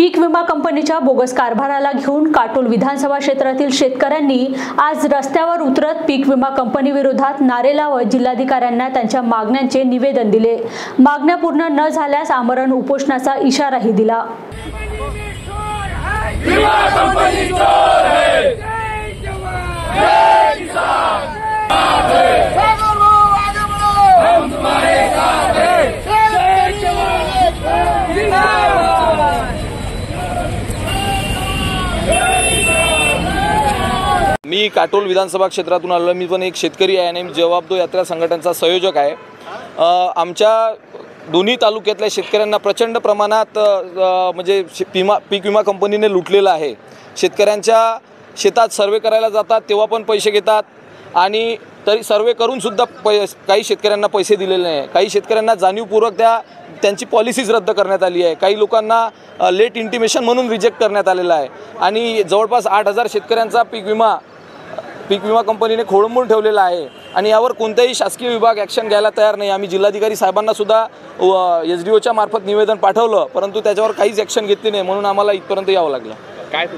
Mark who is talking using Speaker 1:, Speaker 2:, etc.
Speaker 1: पीक विमा कंपनीच्या बोगस कारभाराला घेऊन काटोल विधानसभा क्षेत्रातील शेतकऱ्यांनी आज रस्त्यावर उतरत पीक विमा कंपनी विरोधात नारे लावत जिल्हाधिकाऱ्यांना त्यांच्या मागण्यांचे निवेदन दिले। मागण्या पूर्ण न झाल्यास आमरण उपोषणाचा इशाराही दिला।
Speaker 2: मी काटोल विधानसभा क्षेत्रातून आलो। मी पण एक शेतकरी आहे आणि जवाब दो यात्रा संघटनेचा संयोजक आहे। आमच्या दोन्ही तालुक्यातल्या शेतकऱ्यांना प्रचंड प्रमाणात म्हणजे पीक विमा कंपनीने लुटलेला आहे। शेतकऱ्यांच्या शेतात सर्वे करायला जातात तेव्हा पण पैसे घेतात आणि तरी सर्वे करून सुद्धा काही शेतकऱ्यांना पैसे दिलेले नाही। काही शेतकऱ्यांना जाणीवपूर्वक त्यांची पॉलिसीज रद्द करण्यात आली आहे। काही लोकांना लेट इंटिमेशन म्हणून रिजेक्ट करण्यात आलेला आहे आणि जवळपास 8000 शेतकऱ्यांचा पीक विमा कंपनीने खोळंबून ठेवलेला आहे आणि यावर कोणताही शासकीय विभाग ॲक्शन घ्यायला तयार नाही। आम्ही जिल्हाधिकारी साहेबांना सुद्धा SDOच्या मार्फत निवेदन पाठवलं, परंतु त्याच्यावर काहीच ॲक्शन घेतली नाही, म्हणून आम्हाला इथपर्यंत यावं लागलं।